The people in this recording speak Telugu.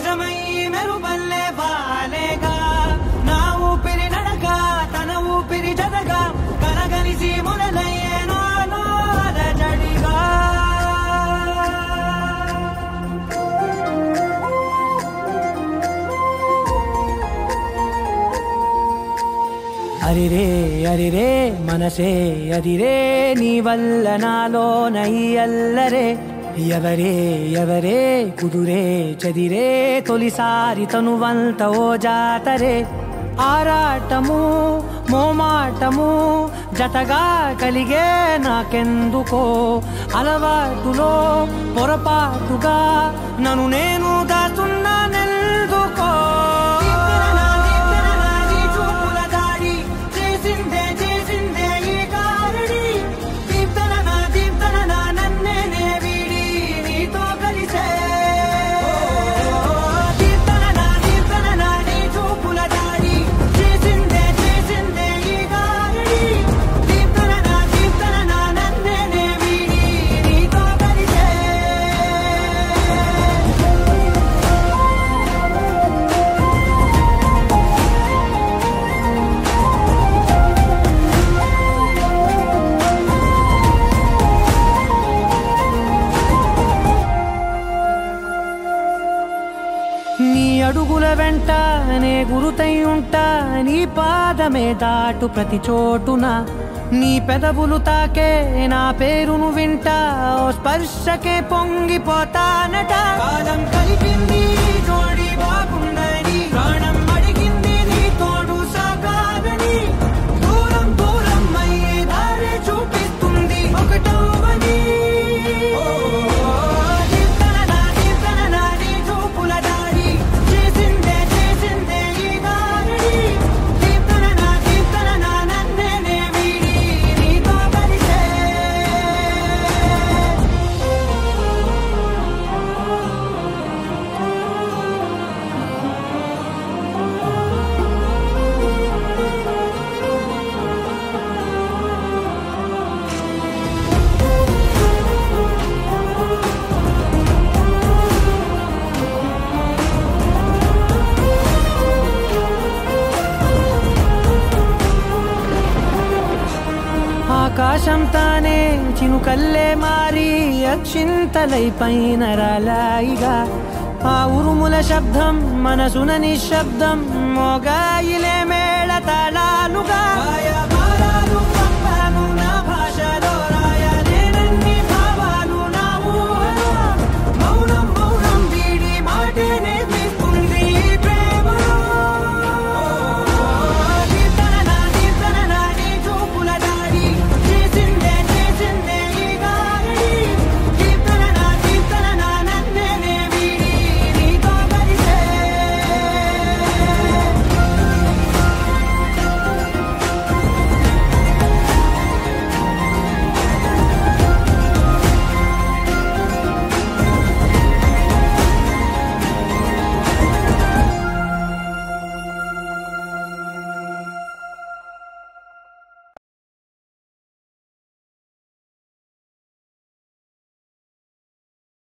నిజమై మెరుపల్లే వాలేగా నా ఊపిరి నడక తన ఊపిరి జతగా కలగలిసి మొదలయ్యే నాలో అలజడిగా అరిరే అరిరే మనసే అరిరే నీ వల్ల నాలోన ఈ అల్లరే ఎవరే ఎవరే కుదురే చదిరే తొలిసారి తనువంత ఓ జాతరే ఆరాటము మోమాటము జతగా కలిగే నాకెందుకో అలవాటులో పొరపాటుగా నన్ను నేను దాస్తున్నానెందుకో అడుగుల వెంట నే గురుతై ఉంటా నీ పాదమే దాటు ప్రతి చోటున నీ పెదవులు తాకే నా పేరును వింటా ఓ స్పర్శకే పొంగిపోతానట కాలం కలిపింది జోడి బాగుందని ప్రాణం అడిగింది నీ తోడు సాగాలని దూరం దూరం అయ్యే దారి చూపిస్తుంది ఒకటవని ఆకాశం తానే చినుకల్లే మారి అక్షింతలై పైన రాలాయిగా ఆ ఉరుముల శబ్దం మనసున నిశ్శబ్దం మోగాయిలే మేళ తాళాలుగా